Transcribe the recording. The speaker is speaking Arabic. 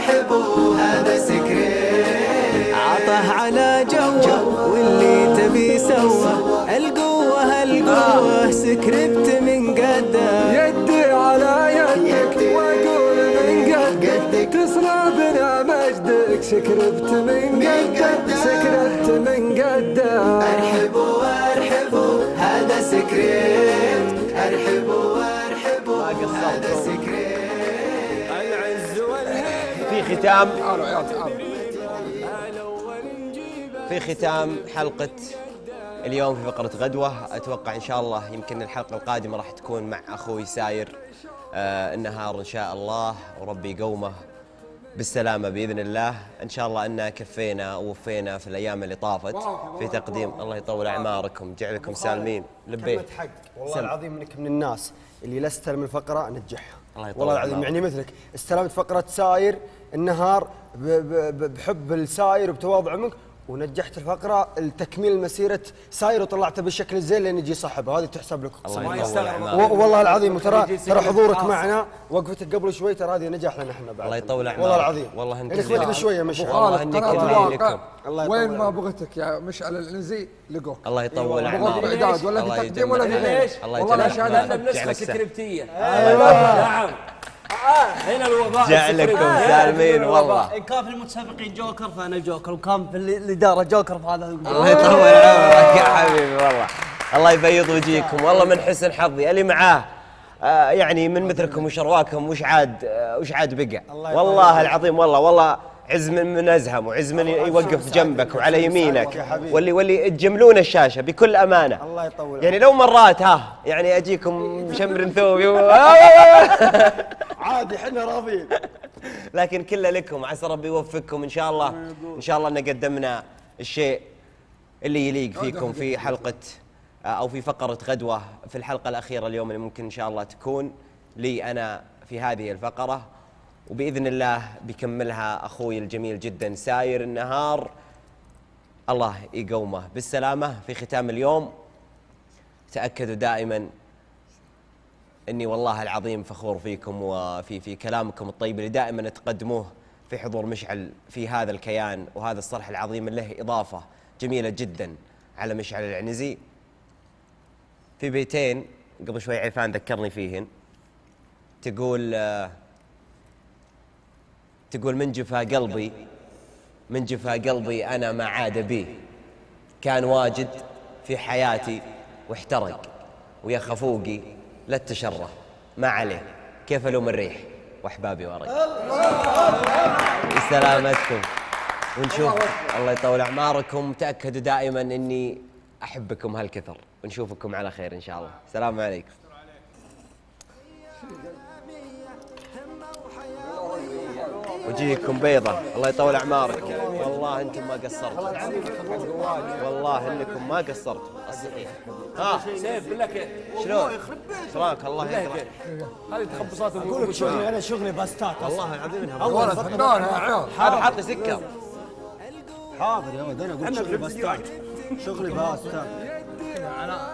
ارحبوا هذا سكريت. عطه على جوه واللي تبي سوى، القوة القوة سكريبت من قده. يدي على يدك واقول من قدك، تصنع بنا مجدك. سكريبت من قدك، سكريبت من قدك. ارحبوا ارحبوا هذا سكريبت، ارحبوا وارحبوا هذا سكريبت. العز والهيبة في ختام تعالوا يا تعالوا. في ختام حلقة اليوم في فقرة غدوة، أتوقع إن شاء الله يمكن الحلقة القادمة راح تكون مع أخوي ساير النهار إن شاء الله، وربي يقومه بالسلامة بإذن الله. إن شاء الله أننا كفينا ووفينا في الأيام اللي طافت في تقديم. الله يطول أعماركم، جعلكم سالمين. لبيت كلمة حق والله العظيم انك من الناس اللي لا استلم الفقرة نجحها. الله يطول والله العظيم يعني مثلك استلمت فقرة ساير النهار بحب الساير وبتواضع منك، ونجحت الفقرة التكميل مسيرة ساير وطلعته بالشكل الزين لين يجي صاحبه. هذه تحسب لك الله يطول أعماركم. والله العظيم. ترى حضورك معنا وقفتك قبل شوي ترى هذه نجاح لنا احنا بعد. الله يطول أعماركم. والله العظيم. والله انك انك بشويه مش والله انك لكم. وين ما بغيتك يا مشعل العنزي لقوك. الله يطول اعمارك. في اعداد ولا في تقديم ولا في ليش؟ والله لا شهاده النسخة سكريبتية. نعم هنا الوظائف جعلكم سالمين والله. إن كان في المتسابقين جوكر فأنا جوكر، وكان في الإدارة جوكر فهذا الله يطول عمرك يا حبيبي والله. الله يبيض وجهكم والله. من حسن حظي اللي معاه يعني من مثلكم وشرواكم وش عاد بقى. والله العظيم والله عز من ازهم، وعز من يوقف جنبك وعلى يمينك، واللي تجملون الشاشه بكل امانه. الله يطول يعني لو مرات يعني اجيكم مشمر ثوبي عادي احنا راضيين. لكن كله لكم، عسى ربي يوفقكم ان شاء الله. ان شاء الله ان قدمنا الشيء اللي يليق فيكم في حلقه او في فقره غدوه في الحلقه الاخيره اليوم، اللي ممكن ان شاء الله تكون لي انا في هذه الفقره، وباذن الله بيكملها اخوي الجميل جدا ساير النهار. الله يقومه بالسلامه. في ختام اليوم تاكدوا دائما اني والله العظيم فخور فيكم وفي كلامكم الطيب اللي دائما تقدموه في حضور مشعل في هذا الكيان وهذا الصرح العظيم اللي له اضافه جميله جدا على مشعل العنزي. في بيتين قبل شوي عفان ذكرني فيهن، تقول من جفا قلبي أنا ما عاد بي، كان واجد في حياتي واحترق، ويا خفوقي لا تشره ما عليه، كيف ألوم الريح وأحبابي ورق. سلامتكم ونشوف. الله يطول أعماركم. تأكدوا دائما أني أحبكم هالكثر، ونشوفكم على خير إن شاء الله. السلام عليكم. وجيهكم بيضة. الله يطول أعماركم. والله أنتم ما قصرتوا، والله إنكم ما قصرتوا. الصحيح سيف بالله كيف شلون؟ شراك الله يقرأ. هذه تخبصات. اقول لك شغلي انا شغلي باستات والله العظيم انها والله فنان يا عيال. هذا حاط سكر. حاضر يا ولد انا اقول شغلي باستات، شغلي باستات.